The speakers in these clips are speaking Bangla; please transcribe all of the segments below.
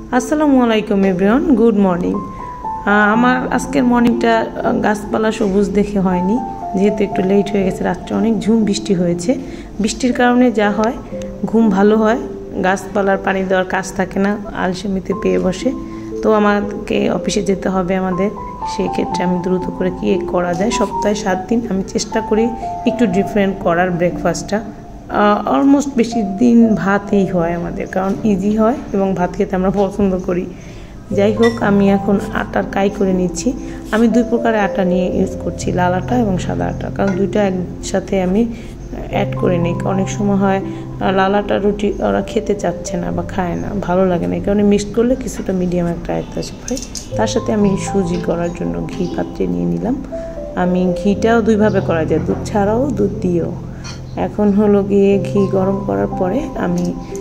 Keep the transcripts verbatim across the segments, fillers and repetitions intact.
আসসালামু আলাইকুম এভরিওয়ান, গুড মর্নিং। আমার আজকের মর্নিংটা গাছপালা সবুজ দেখে হয়নি, যেহেতু একটু লেট হয়ে গেছে। রাত্রে অনেক ঝুম বৃষ্টি হয়েছে। বৃষ্টির কারণে যা হয়, ঘুম ভালো হয়, গাছপালার পানি দেওয়ার কাজ থাকে না, আলসেমিতে পেয়ে বসে। তো আমাকে অফিসে যেতে হবে আমাদের, সেই ক্ষেত্রে আমি দ্রুত করে কী করা যায়। সপ্তাহে সাত দিন আমি চেষ্টা করি একটু ডিফারেন্ট করার ব্রেকফাস্টটা। অলমোস্ট বেশি দিন ভাতই হয় আমাদের, কারণ ইজি হয় এবং ভাত খেতে আমরা পছন্দ করি। যাই হোক, আমি এখন আটার কাই করে নিচ্ছি। আমি দুই প্রকারের আটা নিয়ে ইউজ করছি, লাল আটা এবং সাদা আটা, কারণ দুইটা একসাথে আমি অ্যাড করে নিই। অনেক সময় হয় লাল আটা রুটি ওরা খেতে চাচ্ছে না বা খায় না, ভালো লাগে না, এই কারণে মিক্সড করলে কিছুটা মিডিয়াম একটা আয়ত্ত আসে পারে। তার সাথে আমি সুজি করার জন্য ঘি পাত্রে নিয়ে নিলাম। আমি ঘিটাও দুইভাবে করা যায়, দুধ ছাড়াও দুধ দিয়েও। এখন হলো গিয়ে ঘি গরম করার পরে আমি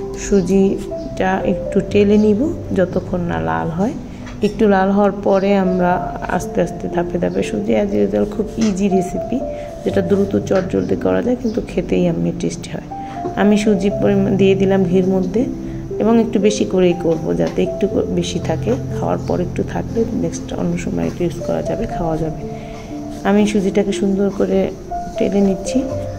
সুজিটা একটু টেলে নিব যতক্ষণ না লাল হয়। একটু লাল হওয়ার পরে আমরা আস্তে আস্তে ধাপে ধাপে সুজি অ্যাজ ইউজুয়াল খুব ইজি রেসিপি, যেটা দ্রুত চটজলদি করা যায়, কিন্তু খেতেই আমি টেস্টি হয়। আমি সুজি পরিমাণ দিয়ে দিলাম ঘির মধ্যে, এবং একটু বেশি করেই করব, যাতে একটু বেশি থাকে, খাওয়ার পর একটু থাকলে নেক্সট অন্য সময় একটু ইউজ করা যাবে, খাওয়া যাবে। আমি সুজিটাকে সুন্দর করে টেলে নিচ্ছি।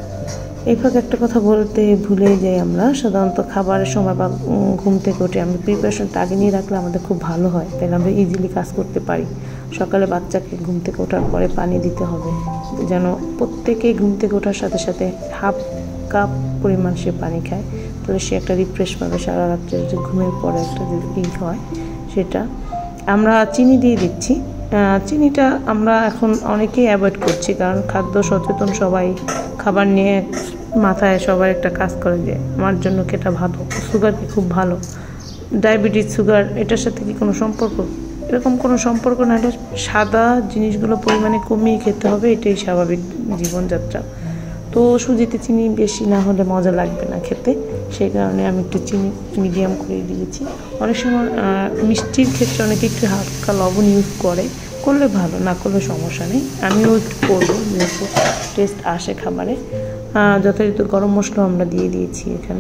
এই ফাঁকে একটা কথা বলতে ভুলে যাই, আমরা সাধারণত খাবারের সময় বা ঘুম থেকে উঠে আমি প্রিপারেশনটা আগে নিয়ে রাখলে আমাদের খুব ভালো হয়, তাহলে আমরা ইজিলি কাজ করতে পারি। সকালে বাচ্চাকে ঘুম থেকে ওঠার পরে পানি দিতে হবে, যেন প্রত্যেকেই ঘুম থেকে ওঠার সাথে সাথে হাফ কাপ পরিমাণ সে পানি খায়, তাহলে সে একটা রিফ্রেশ পাবে। সারা রাত্রে যে ঘুমের পরে একটা যদি ই হয়, সেটা আমরা চিনি দিয়ে দিচ্ছি। চিনিটা আমরা এখন অনেকেই অ্যাভয়েড করছি, কারণ খাদ্য সচেতন সবাই, খাবার নিয়ে মাথায় সবার একটা কাজ করে যে আমার জন্য কি এটা ভালো, সুগার কি খুব ভালো, ডায়াবেটিস সুগার এটার সাথে কি কোনো সম্পর্ক? এরকম কোনো সম্পর্ক না, এটা সাদা জিনিসগুলো পরিমাণে কমিয়ে খেতে হবে, এটাই স্বাভাবিক জীবনযাত্রা। তো সুজিতে চিনি বেশি না হলে মজা লাগবে না খেতে, সেই কারণে আমি একটু চিনি মিডিয়াম করে দিয়েছি। অনেক সময় মিষ্টির ক্ষেত্রে অনেকে একটু হালকা লবণ ইউজ করে, করলে ভালো, না করলে সমস্যা নেই। আমিও একটু করবো, যেহেতু টেস্ট আসে খাবারে। যথাযথ গরম মশলা আমরা দিয়ে দিয়েছি এখানে।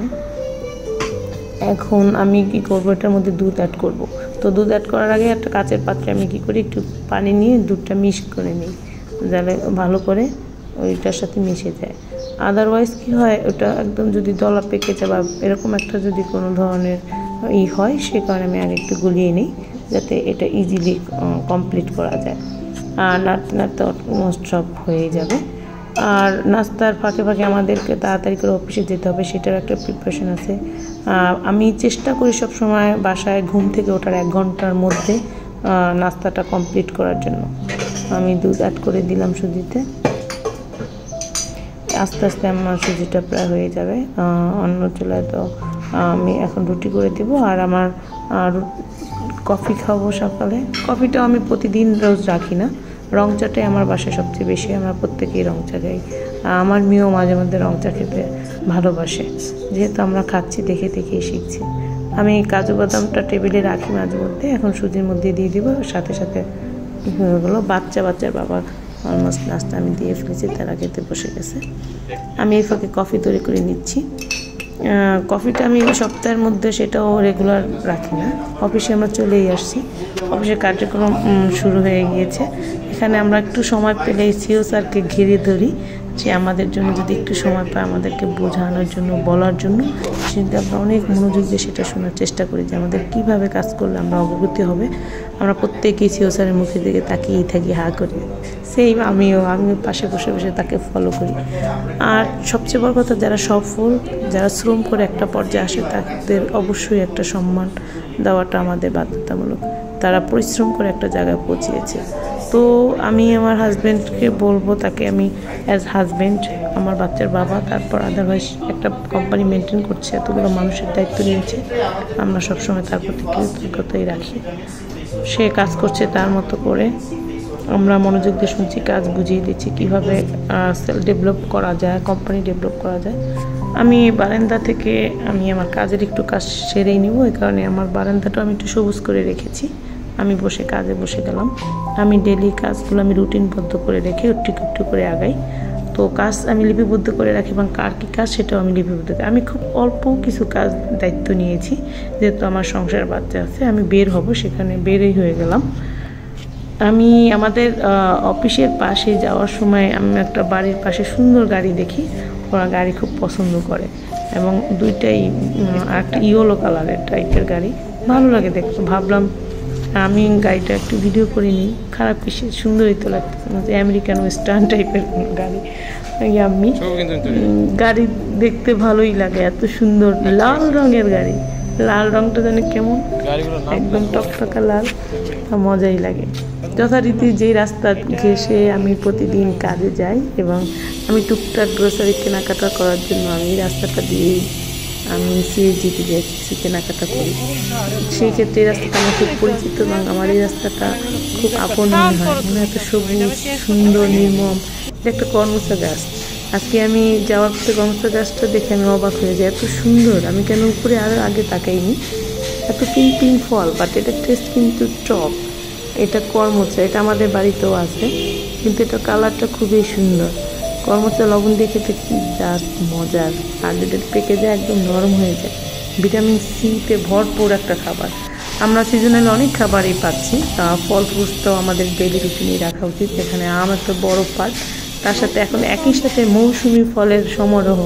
এখন আমি কি করব, এটার মধ্যে দুধ অ্যাড করব। তো দুধ অ্যাড করার আগে একটা কাচের পাত্রে আমি কি করি, একটু পানি নিয়ে দুধটা মিক্স করে নিই, যাতে ভালো করে ওইটার সাথে মিশে যায়। আদারওয়াইজ কি হয়, ওটা একদম যদি দলা পেকে যায় বা এরকম একটা যদি কোনো ধরনের ই হয়, সে কারণে আমি আগে একটু গুলিয়ে নিই, যাতে এটা ইজিলি কমপ্লিট করা যায়। আর নাড়তে নাড়তে অলমোস্ট সব হয়ে যাবে। আর নাস্তার ফাঁকে ফাঁকে আমাদেরকে তাড়াতাড়ি করে অফিসে যেতে হবে, সেটার একটা প্রিপারেশন আছে। আমি চেষ্টা করি সব সময় বাসায় ঘুম থেকে ওঠার এক ঘন্টার মধ্যে নাস্তাটা কমপ্লিট করার জন্য। আমি দুধ অ্যাড করে দিলাম সুজিতে, আস্তে আস্তে আমার সুজিটা প্রায় হয়ে যাবে। অন্য চুলায় তো আমি এখন রুটি করে দেব। আর আমার কফি খাবো সকালে। কফিটাও আমি প্রতিদিন রোজ রাখি না, রং চাটাই আমার বাসায় সবচেয়ে বেশি, আমরা প্রত্যেকেই রং চা খাই। আমার মেয়েও মাঝে মধ্যে রং চা খেতে ভালোবাসে, যেহেতু আমরা খাচ্ছি দেখে দেখেই শিখছি। আমি কাজু বাদামটা টেবিলে রাখি মাঝে মধ্যে, এখন সুজির মধ্যে দিয়ে দিব, সাথে সাথে হয়ে গেলো। বাচ্চা বাচ্চার বাবা অলমোস্ট নাস্তা আমি দিয়ে ফেলেছি, তারা খেতে বসে গেছে। আমি এই ফাঁকে কফি তৈরি করে নিচ্ছি। কফিটা আমি সপ্তাহের মধ্যে সেটাও রেগুলার রাখি না, অফিসে আমরা চলেই আসছি, অফিসের কার্যক্রম শুরু হয়ে গিয়েছে। এখানে আমরা একটু সময় পেলে সিও স্যারকে ঘিরে ধরি, যে আমাদের জন্য যদি একটু সময় পায় আমাদেরকে বোঝানোর জন্য, বলার জন্য, সেটা আমরা অনেক মনোযোগ দিয়ে সেটা শোনার চেষ্টা করি, যে আমাদের কীভাবে কাজ করলে আমরা অবগতি হবে। আমরা প্রত্যেকেই সিও স্যারের মুখের দিকে তাকিয়েই থাকি, হা করি। সেই আমিও আমিও পাশে বসে বসে তাকে ফলো করি। আর সবচেয়ে বড় কথা, যারা সফল, যারা শ্রম করে একটা পর্যায়ে আসে, তাদের অবশ্যই একটা সম্মান দেওয়াটা আমাদের বাধ্যতামূলক। তারা পরিশ্রম করে একটা জায়গায় পৌঁছিয়েছে। তো আমি আমার হাজব্যান্ডকে বলবো, তাকে আমি অ্যাজ হাজব্যান্ড, আমার বাচ্চার বাবা, তারপর আদারওয়াইজ একটা কোম্পানি মেনটেন করছে, এতগুলো মানুষের দায়িত্ব নিয়েছে, আমরা সবসময় তার প্রতি কৃতজ্ঞতাই রাখি। সে কাজ করছে তার মতো করে, আমরা মনোযোগ দিয়ে শুনছি, কাজ বুঝিয়ে দিচ্ছি, কীভাবে সেল ডেভেলপ করা যায়, কোম্পানি ডেভেলপ করা যায়। আমি বারান্দা থেকে আমি আমার কাজের একটু কাজ সেরেই নিব, এই কারণে আমার বারান্দাটা আমি একটু সবুজ করে রেখেছি। আমি বসে কাজে বসে গেলাম। আমি ডেলি কাজগুলো আমি রুটিনবদ্ধ করে রেখে একটু একটু করে আগাই। তো কাজ আমি লিপিবদ্ধ করে রাখি এবং কার কী কাজ সেটাও আমি লিপিবদ্ধ করি। আমি খুব অল্প কিছু কাজ দায়িত্ব নিয়েছি, যেহেতু আমার সংসার বাচ্চা আছে, আমি বের হব, সেখানে বেরই হয়ে গেলাম। আমি আমাদের অফিসের পাশে যাওয়ার সময় আমি একটা বাড়ির পাশে সুন্দর গাড়ি দেখি, ওরা গাড়ি খুব পছন্দ করে এবং দুইটাই একটা ইয়েলো কালারের টাইপের গাড়ি, ভালো লাগে দেখতে। ভাবলাম আমি গাড়িটা একটু ভিডিও করে নিই, খারাপ কিছু সুন্দরই তো লাগতেছে, আমেরিকান ওয়েস্টার্ন টাইপের গাড়ি। আমি গাড়ি দেখতে ভালোই লাগে, এত সুন্দর লাল রঙের গাড়ি, লাল রঙটা জানি কেমন একদম টকটকা লাল, মজাই লাগে। যথারীতি যেই রাস্তা ঘেঁষে আমি প্রতিদিন কাজে যাই এবং আমি টুকটাক গ্রোসারি কেনাকাটা করার জন্য আমি এই রাস্তাটা দিয়েই আমি সিএসজিতে যাই, কিছু কেনাকাটা করি। সেই ক্ষেত্রে এই রাস্তাটা আমার খুব পরিচিত এবং আমার এই রাস্তাটা খুব আপন মনে হয়, মনে এত সবুজ সুন্দর নির্মম। এটা একটা কর্মচা গাছ, আজকে আমি যাওয়ার পথে কর্মচা গাছটা দেখে আমি অবাক হয়ে যাই, এত সুন্দর, আমি কেন উপরে আরও আগে তাকাইনি। এত পিঙ্ক পিঙ্ক ফল, বাট এটার টেস্ট কিন্তু টক। এটা কর্মচা, এটা আমাদের বাড়িতেও আছে, কিন্তু এটা কালারটা খুবই সুন্দর। কর্মচা লবণ দেখে তো কি জাস্ট মজার, আর যদি পেকে যায় একদম নরম হয়ে যায়। ভিটামিন সিতে ভরপুর একটা খাবার। আমরা সিজনাল অনেক খাবারই পাচ্ছি, ফল ফ্রুটসটাও আমাদের ডেলি রুটিনে রাখা উচিত। এখানে আম একটা বড় পার্ট, তার সাথে এখন একই সাথে মৌসুমি ফলের সমারোহ।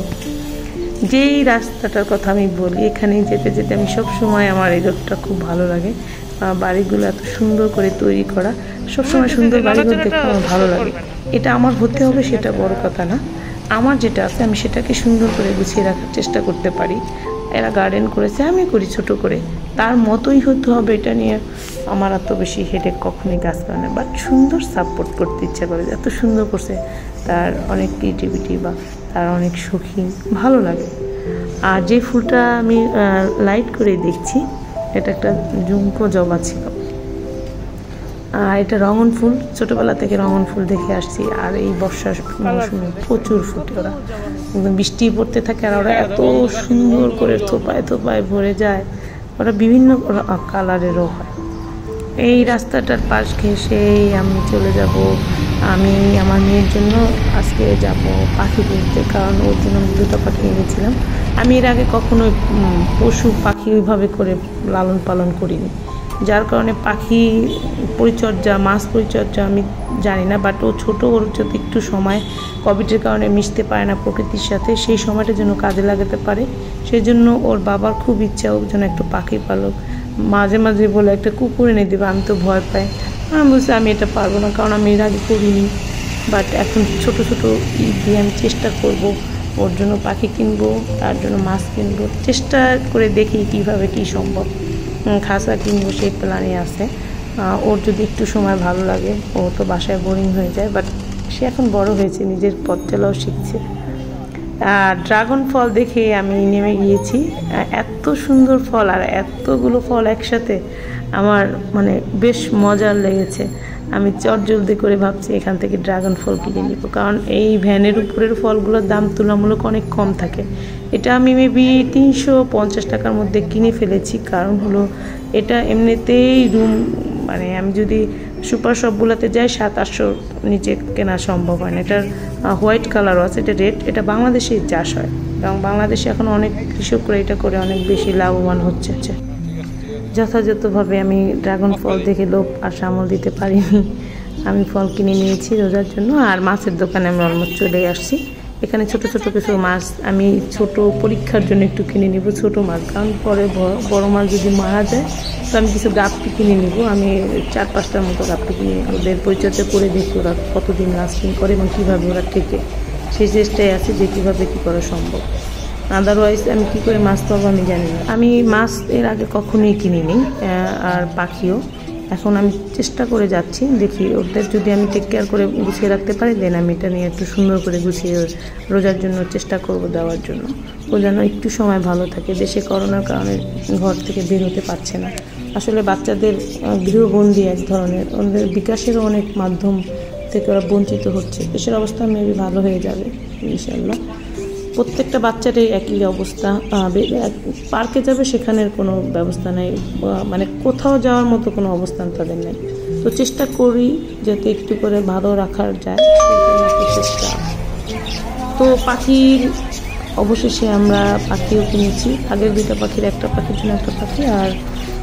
যেই রাস্তাটার কথা আমি বলি, এখানে যেতে যেতে আমি সবসময় আমার এই রোডটা খুব ভালো লাগে। বাড়িগুলো এত সুন্দর করে তৈরি করা, সবসময় সুন্দর বাড়িঘর দেখতে আমার ভালো লাগে। এটা আমার হতে হবে সেটা বড় কথা না, আমার যেটা আছে আমি সেটাকে সুন্দর করে গুছিয়ে রাখার চেষ্টা করতে পারি। এরা গার্ডেন করেছে, আমি করি ছোট করে, তার মতোই হতে হবে এটা নিয়ে আমার এত বেশি হেডেক কখনোই কাজ করে না। বাট সুন্দর সাপোর্ট করতে ইচ্ছা করে, এত সুন্দর করছে, তার অনেক ক্রিয়েটিভিটি বা তার অনেক শৌখিন, ভালো লাগে। আর যে ফুলটা আমি লাইট করে দেখছি, এটা একটা জুমকো জবা ছিল, আর এটা রঙন ফুল, ছোটোবেলা থেকে রঙন ফুল দেখে আসছি। আর এই বর্ষার মৌসুমে প্রচুর ফুটে, ওরা একদম বৃষ্টি পড়তে থাকে আর ওরা এত সুন্দর করে থোপায় থোপায় ভরে যায়, ওরা বিভিন্ন কালারেরও হয়। এই রাস্তাটার পাশ ঘেঁষেই আমি চলে যাব, আমি আমার মেয়ের জন্য আজকে যাব পাখি কিনতে, কারণ ওর জন্য আমি দুটো পাখি এনেছিলাম। আমি এর আগে কখনো পশু পাখি ওইভাবে করে লালন পালন করিনি, যার কারণে পাখি পরিচর্যা, মাছ পরিচর্যা আমি জানি না। বাট ও ছোটো, ওর যদি একটু সময় কোভিডের কারণে মিশতে পারে না প্রকৃতির সাথে, সেই সময়টা যেন কাজে লাগাতে পারে, সেই জন্য ওর বাবার খুব ইচ্ছা ওর জন্য একটু পাখি পালক। মাঝে মাঝে বলে একটা কুকুর এনে দেবে, আমি তো ভয় পাই, আমি বলছি আমি এটা পারবো না, কারণ আমি এর আগে করিনি। বাট এখন ছোটো ছোটো ই দিয়ে আমি চেষ্টা করব, ওর জন্য পাখি কিনবো, তার জন্য মাছ কিনবো, চেষ্টা করে দেখি কীভাবে কী সম্ভব। খাঁচা কিনবো সেই প্ল্যানে আছে। ওর যদি একটু সময় ভালো লাগে, ও তো বাসায় বোরিং হয়ে যায়, বাট সে এখন বড় হয়েছে, নিজের পথ চলাও শিখছে। আর ড্রাগন ফল দেখে আমি নেমে গিয়েছি, এত সুন্দর ফল আর এতগুলো ফল একসাথে আমার মানে বেশ মজার লেগেছে। আমি চটজলদি করে ভাবছি এখান থেকে ড্রাগন ফল কিনে নিব, কারণ এই ভ্যানের উপরের ফলগুলোর দাম তুলনামূলক অনেক কম থাকে। এটা আমি মেবি তিনশো পঞ্চাশ টাকার মধ্যে কিনে ফেলেছি, কারণ হলো এটা এমনিতেই রুম মানে আমি যদি সুপার শপগুলোতে যাই সাত আটশো নিচে কেনা সম্ভব হয় না। এটার হোয়াইট কালারও আছে, এটা রেড, এটা বাংলাদেশেই চাষ হয় এবং বাংলাদেশে এখন অনেক কৃষকরা এটা করে অনেক বেশি লাভবান হচ্ছে। যথাযথভাবে আমি ড্রাগন ফল দেখে লোভ আর সামল দিতে পারিনি, আমি ফল কিনে নিয়েছি রোজার জন্য। আর মাছের দোকানে আমি অলমোস্ট চলে আসছি। এখানে ছোট ছোট কিছু মাছ আমি ছোট পরীক্ষার জন্য একটু কিনে নিব, ছোট মাছ, কারণ পরে বড় মাছ যদি মারা যায় তো আমি কিছু গাপ্পি কিনে নিব। আমি চার পাঁচটার মতো গাপ্পি কিনে ওদের পরিচর্যা করে দেখি ওরা কতদিন লাস্টিং করে এবং কীভাবে ওরা টেকে, সেই চেষ্টায় আছে যে কীভাবে কী করা সম্ভব। আদারওয়াইজ আমি কী করে মাছ পাবো আমি জানি না। আমি মাছ এর আগে কখনোই কিনিনি, আর পাখিও। এখন আমি চেষ্টা করে যাচ্ছি, দেখি ওদের যদি আমি টেক কেয়ার করে গুছিয়ে রাখতে পারি, দেন আমি এটা নিয়ে একটু সুন্দর করে গুছিয়ে রোজার জন্য চেষ্টা করব দেওয়ার জন্য। ও যেন একটু সময় ভালো থাকে। দেশে করোনার কারণে ঘর থেকে বের হতে পারছে না। আসলে বাচ্চাদের গৃহবন্দী এক ধরনের, ওদের বিকাশেরও অনেক মাধ্যম থেকে ওরা বঞ্চিত হচ্ছে। দেশের অবস্থা মেবি ভালো হয়ে যাবে ইনশাল্লাহ। প্রত্যেকটা বাচ্চারই একই অবস্থা, পার্কে যাবে সেখানের কোনো ব্যবস্থা নেই, মানে কোথাও যাওয়ার মতো কোনো অবস্থান তাদের নেই। তো চেষ্টা করি যাতে একটু করে ভালো রাখার যায়, চেষ্টা তো পাখির অবশেষে আমরা পাখিও কিনেছি। আগের দুইটা পাখির, একটা পাখির জন্য একটা পাখি আর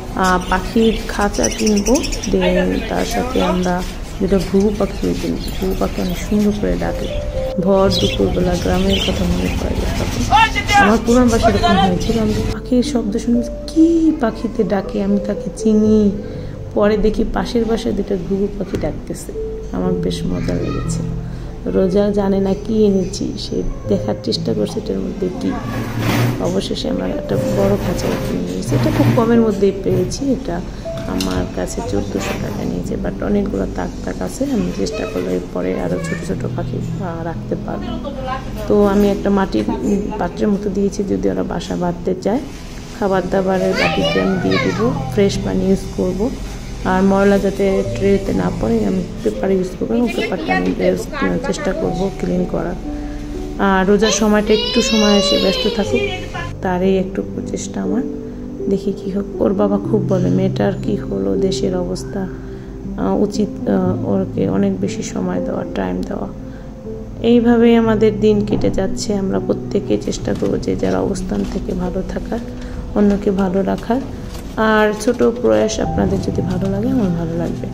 পাখির খাঁচা কিনবো। দেন তার সাথে আমরা যেটা ঘুঘু পাখিও কিনছি। ঘুঘু পাখি অনেক সুন্দর করে ডাকে, ভর দুপুরবেলা গ্রামের কথা মনে পড়ে যায় তখন। আমার পুরান বাসা এরকম হয়েছিল, আমি পাখির শব্দ শুনে কি পাখিতে ডাকে, আমি তাকে চিনি। পরে দেখি পাশের বাসায় দুটো ঘুঘু পাখি ডাকতেছে, আমার বেশ মজা লেগেছে। রোজা জানে না কি এনেছি, সে দেখার চেষ্টা করছে এটার মধ্যে কি। অবশেষে আমরা একটা বড় খাঁচা কিনে নিয়েছি, এটা খুব কমের মধ্যেই পেয়েছি। এটা আমার কাছে চোদ্দোশো টাকা নিয়েছে, বাট অনেকগুলো তাক তাক আছে। আমি চেষ্টা করলে পরে আরও ছোটো ছোটো পাখি রাখতে পারবো। তো আমি একটা মাটির পাত্রের মতো দিয়েছি, যদি ওরা বাসা বাঁধতে চায়। খাবার দাবারের বাটিতে আমি দিয়ে দেবো, ফ্রেশ পানি ইউজ করবো। আর ময়লা যাতে ট্রেতে না পড়ে আমি পেপার ইউজ করবো, এবং পেপারটা আমি চেষ্টা করবো ক্লিন করার। আর রোজার সময়টা একটু সময় এসে ব্যস্ত থাকুক, তারই একটু চেষ্টা আমার। দেখি কী হোক। ওর বাবা খুব বলে মেয়েটার কি হলো, দেশের অবস্থা, উচিত ওরকে অনেক বেশি সময় দেওয়া, টাইম দেওয়া। এইভাবেই আমাদের দিন কেটে যাচ্ছে। আমরা প্রত্যেকে চেষ্টা করবো যে যার অবস্থান থেকে ভালো থাকার, অন্যকে ভালো রাখার। আর ছোট প্রয়াস আপনাদের যদি ভালো লাগে, আমার ভালো লাগবে।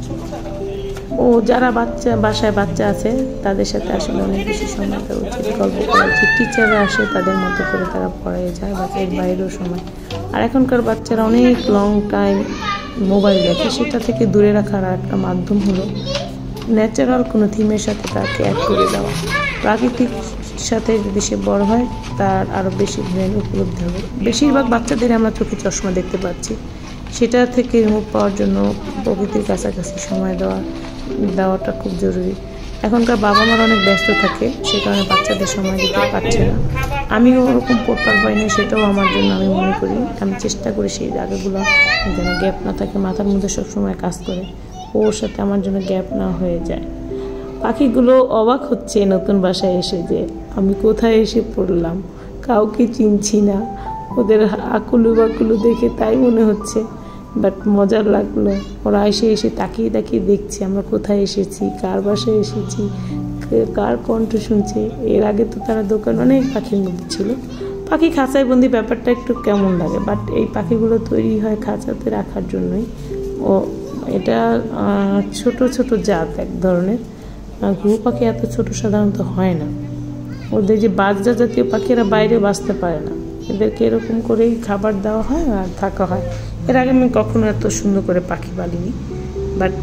ও যারা বাচ্চা বাসায় বাচ্চা আছে তাদের সাথে আসলে অনেক বেশি সময় দেওয়া উচিত, গল্প করা উচিত। টিচাররা আসে, তাদের মতো করে তারা পড়ায় যায়, বাচ্চার বাইরেও সময়। আর এখনকার বাচ্চারা অনেক লং টাইম মোবাইল দেখে, সেটা থেকে দূরে রাখার একটা মাধ্যম হলো ন্যাচারাল কোনো থিমের সাথে তাকে অ্যাড করে দেওয়া। প্রাকৃতিক সাথে যদি সে বড় হয়, তার আরও বেশি ব্রেন উপলব্ধি হবে। বেশিরভাগ বাচ্চাদের আমরা চোখে চশমা দেখতে পাচ্ছি, সেটা থেকে রিমুভ পাওয়ার জন্য প্রকৃতির কাছাকাছি সময় দেওয়া দেওয়াটা খুব জরুরি। এখনকার বাবা মারা অনেক ব্যস্ত থাকে, সে কারণে বাচ্চাদের সময় দিতে পারছে না। আমিও ওরকম পড়তে পারি না, সেটাও আমার জন্য আমি মনে করি। আমি চেষ্টা করি সেই জায়গাগুলো যেন গ্যাপ না থাকে, মাথার মধ্যে সবসময় কাজ করে, ওর সাথে আমার জন্য গ্যাপ না হয়ে যায়। পাখিগুলো অবাক হচ্ছে নতুন বাসায় এসে যে আমি কোথায় এসে পড়লাম, কাউকে চিনছি না। ওদের আকুলু বাকুলু দেখে তাই মনে হচ্ছে, বাট মজার লাগলো। ওরা এসে এসে তাকিয়ে তাকিয়ে দেখছে আমরা কোথায় এসেছি, কার বাসায় এসেছি, কার কণ্ঠ শুনছে। এর আগে তো তারা দোকান অনেক পাখির মধ্যে ছিল। পাখি খাঁচায় বন্দি ব্যাপারটা একটু কেমন লাগে, বাট এই পাখিগুলো তৈরি হয় খাঁচাতে রাখার জন্যই। ও এটা ছোট ছোট জাত এক ধরনের। ঘুঘু পাখি এত ছোট সাধারণত হয় না। ওদের যে বাজরা জাতীয় পাখিরা বাইরে বাঁচতে পারে না, এদেরকে এরকম করেই খাবার দেওয়া হয় আর থাকা হয়। এর আগে আমি কখনো এত সুন্দর করে পাখি পালিনি, বাট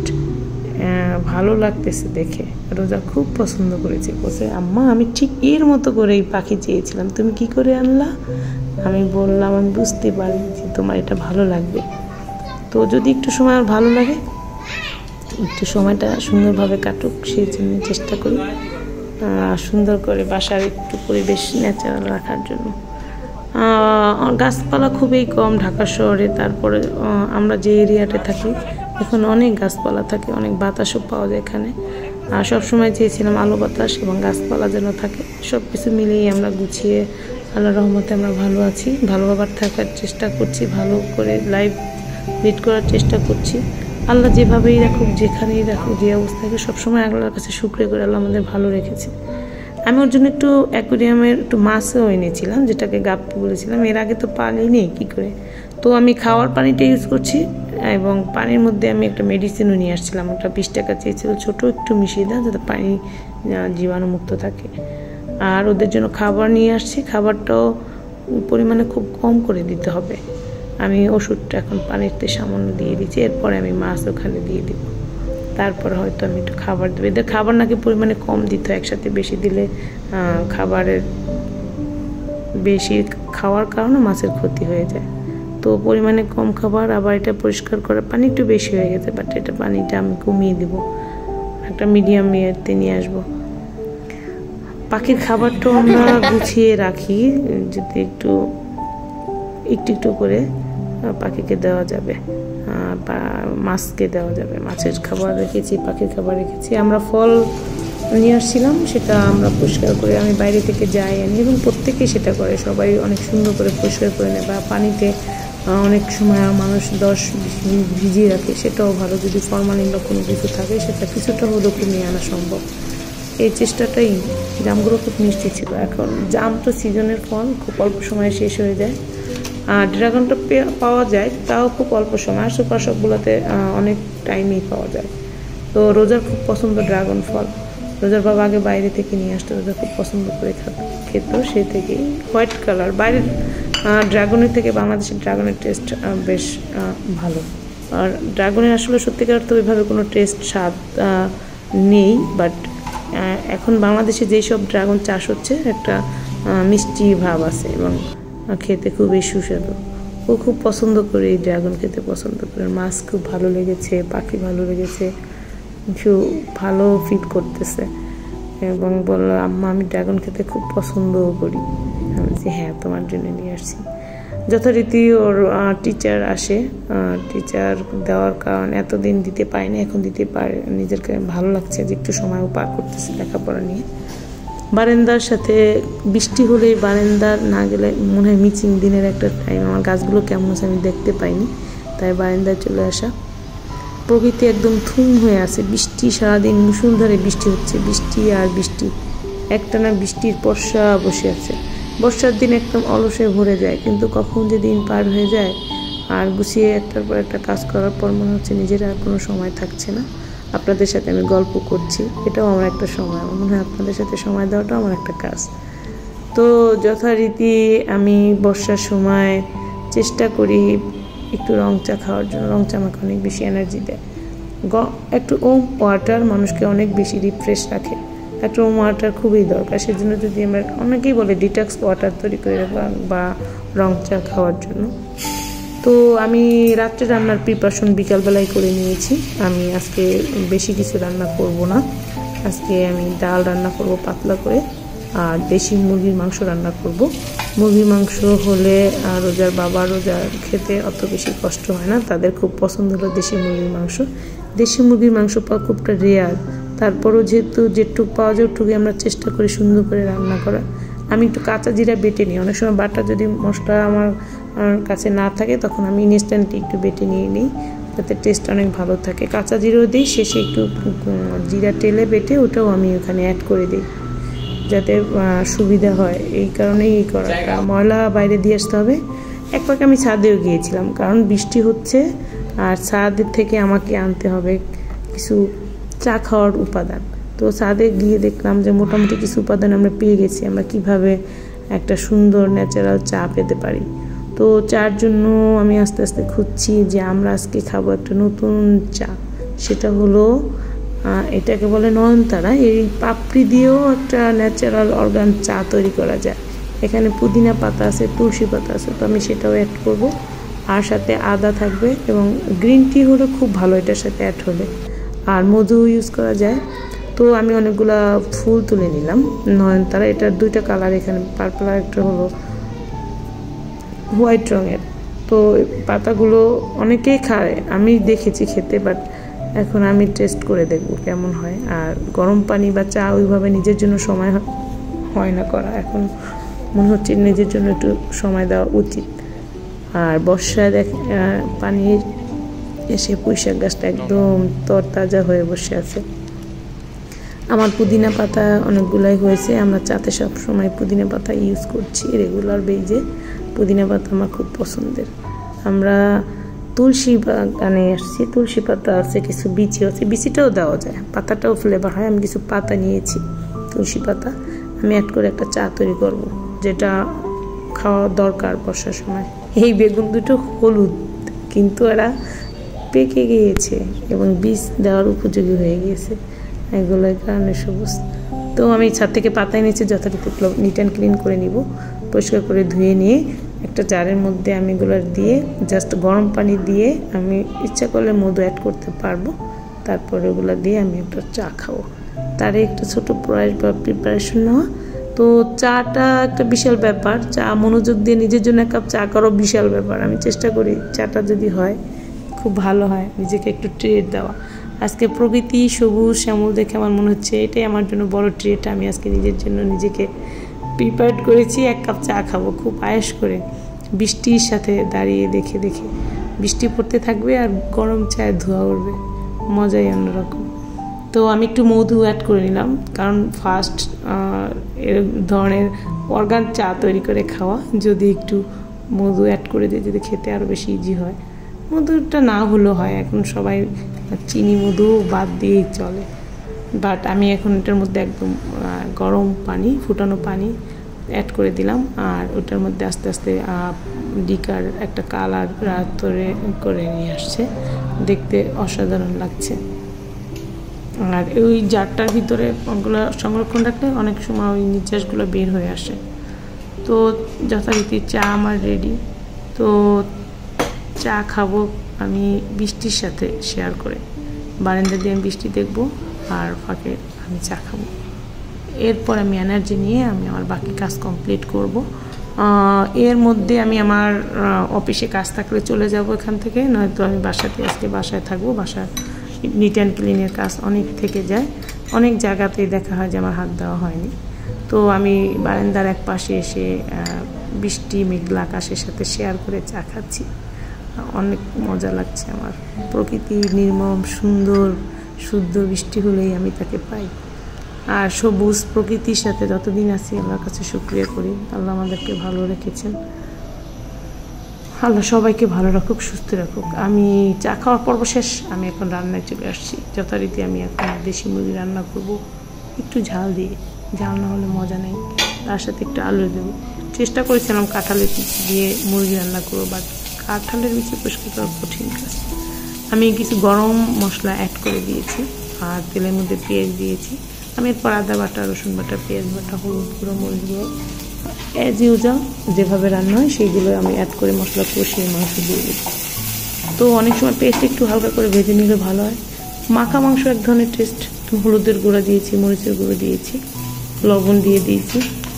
ভালো লাগতেছে দেখে। রোজা খুব পছন্দ করেছে, বলছে আম্মা আমি ঠিক এর মতো করে এই পাখি চেয়েছিলাম, তুমি কি করে আনলা? আমি বললাম আমি বুঝতে পারি যে তোমার এটা ভালো লাগবে। তো যদি একটু সময় আর ভালো লাগে, একটু সময়টা সুন্দরভাবে কাটুক, সেই জন্য চেষ্টা করি সুন্দর করে বাসার একটু পরিবেশ ন্যাচারাল রাখার জন্য। গাছপালা খুবই কম ঢাকা শহরে, তারপরে আমরা যে এরিয়াতে থাকি এখন অনেক গাছপালা থাকে, অনেক বাতাসও পাওয়া যায় এখানে। আর সবসময় চেয়েছিলাম আলো বাতাস এবং গাছপালা যেন থাকে। সব কিছু মিলিয়ে আমরা গুছিয়ে আল্লাহর রহমতে আমরা ভালো আছি, ভালোভাবে থাকার চেষ্টা করছি, ভালো করে লাইফ লিড করার চেষ্টা করছি। আল্লাহ যেভাবেই রাখুক, যেখানেই রাখুক, যে অবস্থাকে সবসময় আল্লাহর কাছে শুকরিয়া করে আল্লাহ আমাদের ভালো রেখেছে। আমি ওর জন্য একটু অ্যাকোয়ারিয়ামের একটু মাছও এনেছিলাম, যেটাকে গাপ্পি বলেছিলাম। এর আগে তো পানি নেই কী করে, তো আমি খাওয়ার পানিটা ইউজ করছি, এবং পানির মধ্যে আমি একটা মেডিসিনও নিয়ে আসছিলাম। একটা বিশ টাকা চেয়েছিল, ছোটো একটু মিশিয়ে দেওয়া যাতে পানি জীবাণুমুক্ত থাকে। আর ওদের জন্য খাবার নিয়ে আসছি, খাবারটাও পরিমাণে খুব কম করে দিতে হবে। আমি ওষুধটা এখন পানিতে সামান্য দিয়ে দিচ্ছি, এরপরে আমি মাছ ওখানে দিয়ে দিব, তারপর হয়তো আমি একটু খাবার দেবো। এদের খাবার নাকি পরিমাণে কম দিতে হয়, একসাথে বেশি দিলে খাবারের বেশি খাওয়ার কারণে মাছের ক্ষতি হয়ে যায়। তো পরিমাণে কম খাবার, আবার এটা পরিষ্কার করার পানি একটু বেশি হয়ে গেছে, বাট এটা পানিটা আমি কমিয়ে দিব, একটা মিডিয়াম ইয়েতে নিয়ে আসবো। পাখির খাবারটাও আমরা গুছিয়ে রাখি, যদি একটু একটু একটু করে পাখিকে দেওয়া যাবে, বা মাছকে দেওয়া যাবে। মাছের খাবার রেখেছি, পাখির খাবার রেখেছি। আমরা ফল নিয়ে আসছিলাম, সেটা আমরা পরিষ্কার করে আমি বাইরে থেকে যাই আনি, এবং প্রত্যেকেই সেটা করে, সবাই অনেক সুন্দর করে পরিষ্কার করে নেয়। বা পানিতে অনেক সময় মানুষ দশ ভিজিয়ে রাখে, সেটাও ভালো। যদি ফরমালিন বা কোনো কিছু থাকে, সেটা কিছুটা হলেও কমিয়ে আনা সম্ভব। এই চেষ্টাটাই। জামগুলো খুব মিষ্টি ছিল। এখন জাম তো সিজনের ফল, খুব অল্প সময়ে শেষ হয়ে যায়। আর ড্রাগনটা পাওয়া যায় তাও খুব অল্প সময়, আর সুপার শপগুলোতে অনেক টাইমেই পাওয়া যায়। তো রোজার খুব পছন্দ ড্রাগন ফল। রোজার বাবা আগে বাইরে থেকে নিয়ে আসতো, রোজা খুব পছন্দ করে খেত, সে থেকেই। হোয়াইট কালার বাইরের ড্রাগনের থেকে বাংলাদেশের ড্রাগনের টেস্ট বেশ ভালো। আর ড্রাগনের আসলে সত্যিকার তো ওইভাবে কোনো টেস্ট স্বাদ নেই, বাট এখন বাংলাদেশে যেই সব ড্রাগন চাষ হচ্ছে একটা মিষ্টি ভাব আছে এবং খেতে খুবই সুস্বাদু। ও খুব পছন্দ করে এই ড্রাগন খেতে পছন্দ করে। মাছ খুব ভালো লেগেছে, পাখি ভালো লেগেছে, খুব ভালো ফিট করতেছে এবং বললো আম্মা আমি ড্রাগন খেতে খুব পছন্দও করি। আমি বলছি হ্যাঁ তোমার জন্য নিয়ে আসছি। যথারীতি ওর টিচার আসে, টিচার দেওয়ার কারণ এতদিন দিতে পারিনি, এখন দিতে পারে। নিজের ভালো লাগছে যে একটু সময়ও পার করতেছে লেখাপড়া নিয়ে। বারান্দার সাথে বৃষ্টি হলেই বারান্দার না গেলে মনে হয় মিচিং দিনের একটা টাইম। আমার গাছগুলো কেমন আছে আমি দেখতে পাইনি, তাই বারান্দায় চলে আসা। প্রকৃতি একদম থুম হয়ে আছে। বৃষ্টি সারাদিন মুষলধারে বৃষ্টি হচ্ছে, বৃষ্টি আর বৃষ্টি, একটানা বৃষ্টির বর্ষা বসে আছে। বর্ষার দিন একদম অলসে ভরে যায়, কিন্তু কখন যে দিন পার হয়ে যায় আর গুছিয়ে একটার পর একটা কাজ করার পর মনে হচ্ছে নিজের আর কোনো সময় থাকছে না। আপনাদের সাথে আমি গল্প করছি, এটাও আমার একটা সময়। আমার মনে হয় আপনাদের সাথে সময় দেওয়াটাও আমার একটা কাজ। তো যথারীতি আমি বর্ষার সময় চেষ্টা করি একটু রং চা খাওয়ার জন্য। রং চা আমাকে অনেক বেশি এনার্জি দেয়। গ একটু ওম ওয়াটার মানুষকে অনেক বেশি রিফ্রেশ রাখে। একটু ওম ওয়াটার খুবই দরকার। সেজন্য যদি আমরা, অনেকেই বলে ডিটক্স ওয়াটার তৈরি করে রাখবা বা রং চা খাওয়ার জন্য। তো আমি রাত্রে রান্নার প্রিপারেশন বিকালবেলায় করে নিয়েছি। আমি আজকে বেশি কিছু রান্না করব না। আজকে আমি ডাল রান্না করব পাতলা করে, আর দেশি মুরগির মাংস রান্না করব। মুরগির মাংস হলে রোজার বাবা রোজার খেতে অত বেশি কষ্ট হয় না, তাদের খুব পছন্দ হলো দেশি মুরগির মাংস। দেশি মুরগির মাংস পাওয়া খুবটা রেয়ার, তারপরও যেহেতু যেটুক পাওয়া যায় ওটুকুই আমরা চেষ্টা করি সুন্দর করে রান্না করা। আমি একটু কাঁচা জিরা বেটে নিই, অনেক সময় বাটা যদি মশলা আমার কাছে না থাকে তখন আমি ইনস্ট্যান্টলি একটু বেটে নিয়ে নিই, তাতে টেস্ট অনেক ভালো থাকে। কাঁচা জিরাও দিই, শেষে একটু জিরা তেলে বেটে ওটাও আমি ওখানে অ্যাড করে দিই যাতে সুবিধা হয়। এই কারণেই এই করাটা। ময়লা বাইরে দিয়ে আসতে হবে। এক পাকে আমি ছাদেও গিয়েছিলাম, কারণ বৃষ্টি হচ্ছে আর ছাদের থেকে আমাকে আনতে হবে কিছু চা খাওয়ার উপাদান। তো ছাদে গিয়ে দেখলাম যে মোটামুটি কিছু উপাদান আমরা পেয়ে গেছি। আমরা কিভাবে একটা সুন্দর ন্যাচারাল চা পেতে পারি। তো চার জন্য আমি আস্তে আস্তে খুঁজছি যে আমরা আজকে খাবো একটা নতুন চা। সেটা হলো এটাকে বলে নয়নতারা। এই পাপড়ি দিয়েও একটা ন্যাচারাল অর্গান চা তৈরি করা যায়। এখানে পুদিনা পাতা আছে, তুলসী পাতা আছে, তো আমি সেটাও অ্যাড করব। আর সাথে আদা থাকবে এবং গ্রিন টি হলে খুব ভালো এটার সাথে অ্যাড হলে, আর মধু ইউজ করা যায়। তো আমি অনেকগুলা ফুল তুলে নিলাম নয়নতারা। এটার দুইটা কালার, এখানে পার্পল আর একটা হলো হোয়াইট রঙের। তো পাতাগুলো অনেকেই খায়, আমি দেখেছি খেতে, বাট এখন আমি টেস্ট করে দেখব কেমন হয়। আর গরম পানি বা চা ওইভাবে নিজের জন্য সময় হয় না করা, এখন মনে হচ্ছে নিজের জন্য একটু সময় দেওয়া উচিত। আর বর্ষায় দেখ পানির এসে পুঁইশাক গাছটা একদম তরতাজা হয়ে বসে আছে। আমার পুদিনা পাতা অনেকগুলাই হয়েছে। আমরা চাতে সব সময় পুদিনা পাতা ইউজ করছি রেগুলার বেজে। পুদিনা পাতা আমার খুব পছন্দের। আমরা তুলসী বাগানে আসছি, তুলসী পাতা আছে, কিছু বিচি আছে, বিচিটাও দেওয়া যায়, পাতাটাও ফ্লেভার হয়। আমি কিছু পাতা নিয়েছি, তুলসী পাতা। আমি অ্যাড করে একটা চা তৈরি করব, যেটা খাওয়া দরকার বর্ষার সময়। এই বেগুন দুটো হলুদ, কিন্তু এরা পেকে গিয়েছে এবং বীজ দেওয়ার উপযোগী হয়ে গিয়েছে, এগুলোর কারণে সবুজ। তো আমি ছাদ থেকে পাতা এনেছি, যথারীতি নিট অ্যান্ড ক্লিন করে নিব, পরিষ্কার করে ধুয়ে নিয়ে একটা জারের মধ্যে আমি এগুলো দিয়ে জাস্ট গরম পানি দিয়ে আমি ইচ্ছা করলে মধু অ্যাড করতে পারবো। তারপর এগুলো দিয়ে আমি একটা চা খাবো। তার একটা ছোটো প্রয়াস বা প্রিপারেশন নেওয়া। তো চাটা একটা বিশাল ব্যাপার, চা মনোযোগ দিয়ে নিজের জন্য এক কাপ চা করো বিশাল ব্যাপার। আমি চেষ্টা করি চাটা যদি হয় খুব ভালো হয়, নিজেকে একটু ট্রিট দেওয়া। আজকে প্রকৃতি সবুজ শ্যামল দেখে আমার মনে হচ্ছে এটাই আমার জন্য বড় ট্রিট। আমি আজকে নিজের জন্য নিজেকে প্রিপেয়ার করেছি, এক কাপ চা খাবো খুব আয়েশ করে, বৃষ্টির সাথে দাঁড়িয়ে দেখে দেখে। বৃষ্টি পড়তে থাকবে আর গরম চায়ের ধোঁয়া উঠবে, মজাই অন্যরকম। তো আমি একটু মধু অ্যাড করে নিলাম, কারণ ফার্স্ট এর ধরনের অর্গান চা তৈরি করে খাওয়া, যদি একটু মধু অ্যাড করে দিয়ে যদি খেতে আরও বেশি ইজি হয়। মধুটা না হলেও হয়, এখন সবাই চিনি মধু বাদ দিয়েই চলে, বাট আমি এখন এটার মধ্যে একদম গরম পানি, ফুটানো পানি অ্যাড করে দিলাম। আর ওটার মধ্যে আস্তে আস্তে ডিকার একটা কালার তৈরি করে নিয়ে আসছে, দেখতে অসাধারণ লাগছে। আর ওই জারটার ভিতরে ওগুলো সংরক্ষণ রাখলে অনেক সময় ওই নিঃশ্বাসগুলো বের হয়ে আসে। তো যথারীতি চা আমার রেডি। তো চা খাবো আমি বৃষ্টির সাথে শেয়ার করে, বারান্দা দিয়ে আমি বৃষ্টি দেখবো আর ফাঁকে আমি চা খাবো। এরপর আমি এনার্জি নিয়ে আমি আমার বাকি কাজ কমপ্লিট করব। এর মধ্যে আমি আমার অফিসে কাজ থাকলে চলে যাব এখান থেকে, নয়তো আমি বাসাতে আজকে বাসায় থাকবো। বাসার নিট অ্যান্ড ক্লিনের কাজ অনেক থেকে যায়, অনেক জায়গাতেই দেখা হয় যে আমার হাত দেওয়া হয়নি। তো আমি বারান্দার এক পাশে এসে বৃষ্টি মেঘলা আকাশের সাথে শেয়ার করে চা খাচ্ছি, অনেক মজা লাগছে আমার। প্রকৃতি নির্মম সুন্দর শুদ্ধ বৃষ্টি হলেই আমি তাকে পাই। আর সবুজ প্রকৃতির সাথে যতদিন আছি আল্লাহর কাছে শুকরিয়া করি, আল্লাহ আমাদেরকে ভালো রেখেছেন। আল্লাহ সবাইকে ভালো রাখুক, সুস্থ রাখুক। আমি চা খাওয়ার পর্ব শেষ, আমি এখন রান্নায় চলে আসছি। যথারীতি আমি এখন দেশি মুরগি রান্না করব, একটু ঝাল দিয়ে, ঝাল না হলে মজা নেই। তার সাথে একটু আলু দেবো। চেষ্টা করেছিলাম কাঁঠালের বিচি দিয়ে মুরগি রান্না করবো, বাট কাঁঠালের বিচি পরিষ্কার করা কঠিন কাজ। আমি কিছু গরম মশলা অ্যাড করে দিয়েছি আর তেলের মধ্যে পেঁয়াজ দিয়েছি। আমি এরপর আদা বাটা, রসুন বাটা, পেঁয়াজ বাটা, হলুদ গুঁড়ো, মরিচ গুঁড়ো, অ্যাজ ইউজাল যেভাবে রান্না হয় সেইগুলো আমি অ্যাড করে মশলা কষিয়ে মাংস দিয়ে দিই। তো অনেক সময় পেস্ট একটু হালকা করে ভেজে নিলে ভালো হয়। মাখা মাংস এক ধরনের টেস্ট। হলুদের গুঁড়া দিয়েছি, মরিচের গুঁড়ো দিয়েছি, লবণ দিয়ে দিয়েছি।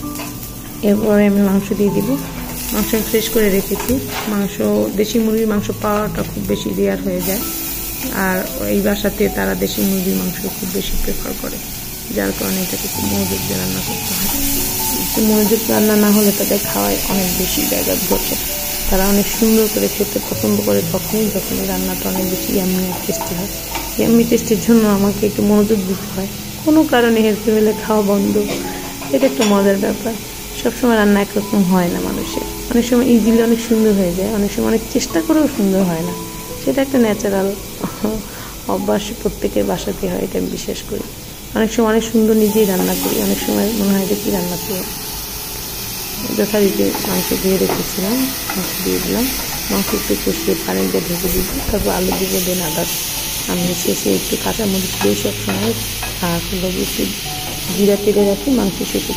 এরপরে আমি মাংস দিয়ে দিব। মাংস ফ্রেশ করে রেখেছি। মাংস দেশি মুরগির মাংস পাওয়াটা খুব বেশি রেয়ার হয়ে যায়, আর এই বাসাতে তারা দেশি মুরগির মাংস খুব বেশি প্রেফার করে, যার কারণে এটাকে খুব মনোযোগ দিয়ে রান্না করতে হয়। একটু মনোযোগ রান্না না হলে তাদের খাওয়ায় অনেক বেশি জায়গা ঘটে। তারা অনেক সুন্দর করে খেতে পছন্দ করে তখনই, যখন এই রান্নাটা অনেক বেশি ইয়াম্মি আর টেস্টি হয়। ইয়াম্মি টেস্টির জন্য আমাকে একটু মনোযোগ দিতে হয়, কোনো কারণে হেরতে মেলে খাওয়া বন্ধ, এটা একটা মজার ব্যাপার। সবসময় রান্না একরকম হয় না মানুষের, অনেক সময় ইজিলি অনেক সুন্দর হয়ে যায়, অনেক সময় অনেক চেষ্টা করেও সুন্দর হয় না। সেটা একটা ন্যাচারাল অভ্যাস, প্রত্যেকের বাসাতে হয়, এটা আমি বিশ্বাস করি। অনেক সময় অনেক সুন্দর নিজেই রান্না করি, অনেক সময় মনে হয় যে কী রান্না করব। যথারীতি মাংস দিয়ে রেখেছিলাম, মাংস দিয়ে দিলাম। মাংস একটু কষিয়ে পানি দিয়ে ঢেকে দিব, তারপর আলু দিব, দেন আদা। আমি শেষে একটু কাঁচামরিচ দিয়ে সব সময় আর একটু জিরা তেলে রাখি, মাংস শেষে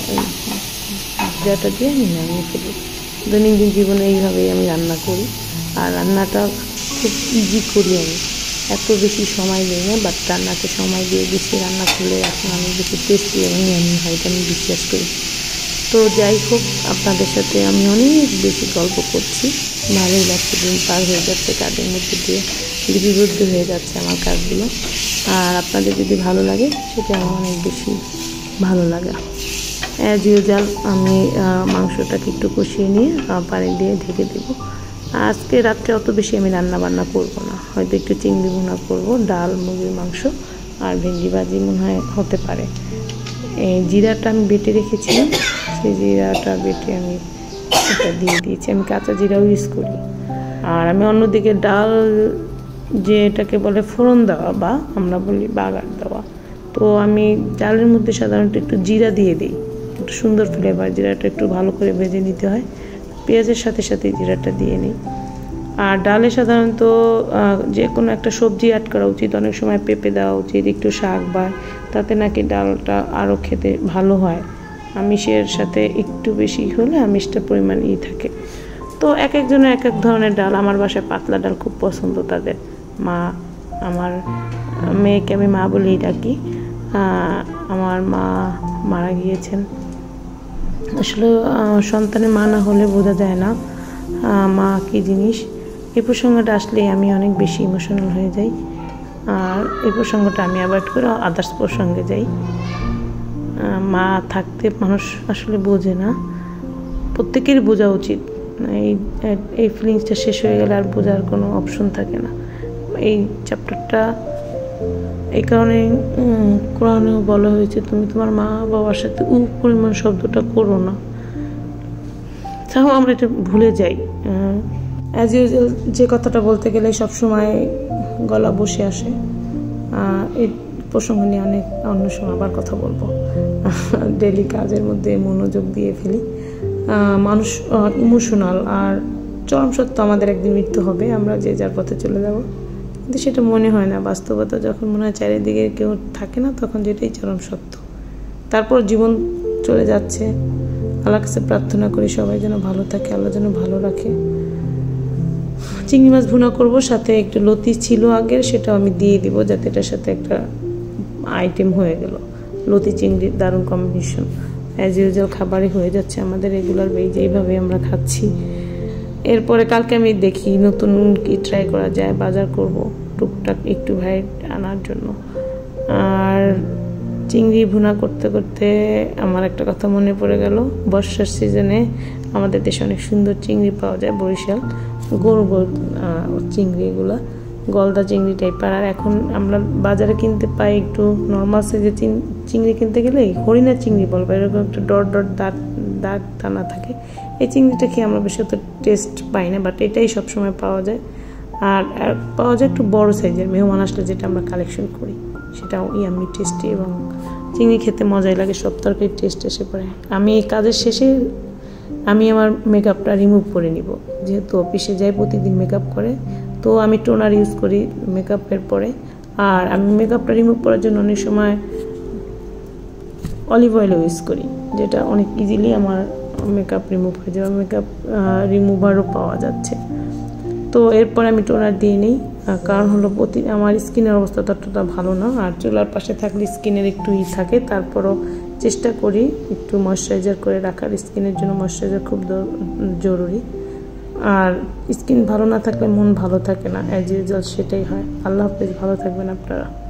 জিরাটা দিয়ে আমি নামিয়ে ফেলি। দৈনন্দিন জীবনে এইভাবেই আমি রান্না করি, আর রান্নাটা খুব ইজি করি আমি, এত বেশি সময় দিই না, বাট রান্নাতে সময় দিয়ে বেশি রান্না করলে এখন অনেক বেশি টেস্টি এবং আমি হয়, এটা আমি বিশ্বাস করি। তো যাই হোক, আপনাদের সাথে আমি অনেক বেশি গল্প করছি, ভালোই লাগছে, দিন পার হয়ে যাচ্ছে কাজের মধ্যে দিয়ে, লিপিবদ্ধ হয়ে যাচ্ছে আমার কাজগুলো। আর আপনাদের যদি ভালো লাগে সেটা আমার অনেক বেশি ভালো লাগে। অ্যাজ ইউজাল আমি মাংসটাকে একটু কষিয়ে নিয়ে পানি দিয়ে ঢেকে দেবো। আজকে রাত্রে অত বেশি আমি রান্না বান্না করবো না, হয়তো একটু চিংড়ি ভুনা করবো, ডাল, মুরগির মাংস আর ভেন্ডি ভাজি মনে হয় হতে পারে। এই জিরাটা আমি বেটে রেখেছিলাম, সেই জিরাটা বেটে আমি এটা দিয়ে দিয়েছি। আমি কাঁচা জিরাও ইউজ করি। আর আমি অন্যদিকে ডাল, যে এটাকে বলে ফোড়ন দেওয়া বা আমরা বলি বাগার দেওয়া, তো আমি ডালের মধ্যে সাধারণত একটু জিরা দিয়ে দিই, একটু সুন্দর ফ্লেভার। জিরাটা একটু ভালো করে ভেজে নিতে হয়, পেঁয়াজের সাথে সাথে জিরাটা দিয়ে নিই। আর ডালে সাধারণত যে কোনো একটা সবজি অ্যাড করা উচিত, অনেক সময় পেঁপে দেওয়া উচিত, একটু শাক, বা তাতে নাকি ডালটা আরও খেতে ভালো হয়। আমিষের সাথে একটু বেশি হলে আমিষটার পরিমাণ ই থাকে। তো এক একজনের এক এক ধরনের ডাল। আমার বাসায় পাতলা ডাল খুব পছন্দ তাদের। মা, আমার মেয়েকে আমি মা বলেই ডাকি। আমার মা মারা গিয়েছেন। আসলে সন্তানের মা না হলে বোঝা যায় না মা কী জিনিস। এই প্রসঙ্গটা আসলে আমি অনেক বেশি ইমোশনাল হয়ে যাই, আর এই প্রসঙ্গটা আমি অ্যাভয়েড করে আদার্স প্রসঙ্গে যাই। মা থাকতে মানুষ আসলে বোঝে না, প্রত্যেকেরই বোঝা উচিত। এই এই ফিলিংসটা শেষ হয়ে গেলে আর বোঝার কোনো অপশন থাকে না। এই চ্যাপ্টারটা এই কারণে কোরআনেও বলা হয়েছে তুমি তোমার মা বাবার সাথে উ পরিমাণ শব্দটা করো না। তাও আমরা এটা ভুলে যাই। অ্যাজ ইউজুয়াল যে কথাটা বলতে গেলে সবসময় গলা বসে আসে, এই প্রসঙ্গ নিয়ে অনেক অন্য সময় আবার কথা বলবো। ডেলি কাজের মধ্যে মনোযোগ দিয়ে ফেলি। মানুষ ইমোশনাল, আর চরম সত্য আমাদের একদিন মৃত্যু হবে, আমরা যে যার পথে চলে যাব, কিন্তু সেটা মনে হয় না। বাস্তবতা যখন মনে হয় চারিদিকে কেউ থাকে না, তখন যেটাই চরম সত্য। তারপর জীবন চলে যাচ্ছে, আল্লাহর কাছে প্রার্থনা করি সবাই যেন ভালো থাকে, আল্লাহ যেন ভালো রাখে। চিংড়ি মাছ ভুনা করবো, সাথে একটু লতি ছিল আগের, সেটাও আমি দিয়ে দিব, যাতে এটার সাথে একটা আইটেম হয়ে গেল। লতি চিংড়ির দারুণ কম্বিনেশন। অ্যাজ ইউজুয়াল খাবারই হয়ে যাচ্ছে আমাদের রেগুলার বেজ, এইভাবে আমরা খাচ্ছি। এরপরে কালকে আমি দেখি নতুন কি ট্রাই করা যায়, বাজার করব টুকটাক একটু ভ্যারাইটি আনার জন্য। আর চিংড়ি ভুনা করতে করতে আমার একটা কথা মনে পড়ে গেল, বর্ষার সিজনে আমাদের দেশে অনেক সুন্দর চিংড়ি পাওয়া যায়, বরিশাল গোল গোল চিংড়ি, এগুলা গলদা চিংড়ি টাইপের। আর এখন আমরা বাজারে কিনতে পাই একটু নর্মাল সাইজের চিংড়ি কিনতে গেলে হরিণার চিংড়ি বলবো, এরকম একটু ডট ডট দাগ দাগ টানা থাকে। এই চিংড়িটা খেয়ে আমরা বেশি অত টেস্ট পাই না, বাট এটাই সবসময় পাওয়া যায়। আর পাওয়া যায় একটু বড় সাইজের, মেহমান আসলে যেটা আমরা কালেকশন করি, সেটাও ইয়াম্মি টেস্টি, এবং চিংড়ি খেতে মজাই লাগে, সব তরকারির টেস্ট এসে পড়ে। আমি এই কাজের শেষে আমি আমার মেকআপটা রিমুভ করে নিব, যেহেতু অফিসে যাই প্রতিদিন মেকআপ করে, তো আমি টোনার ইউজ করি মেকআপের পরে। আর আমি মেকআপটা রিমুভ করার জন্য অনেক সময় অলিভ অয়েলও ইউজ করি, যেটা অনেক ইজিলি আমার মেকআপ রিমুভ হয়ে যাবে, মেকআপ রিমুভারও পাওয়া যাচ্ছে। তো এরপর আমি টোনার দিয়ে নিই, কারণ হলো প্রতি আমার স্কিনের অবস্থা ততটা ভালো না, আর চুলার পাশে থাকলে স্কিনের একটু ই থাকে, তারপরও চেষ্টা করি একটু ময়শ্চারাইজার করে রাখার। স্কিনের জন্য ময়শ্চারাইজার খুব জরুরি, আর স্কিন ভালো না থাকলে মন ভালো থাকে না, অ্যাজ ইউজুয়াল সেটাই হয়। আল্লাহ হাফেজ, ভালো থাকবেন আপনারা।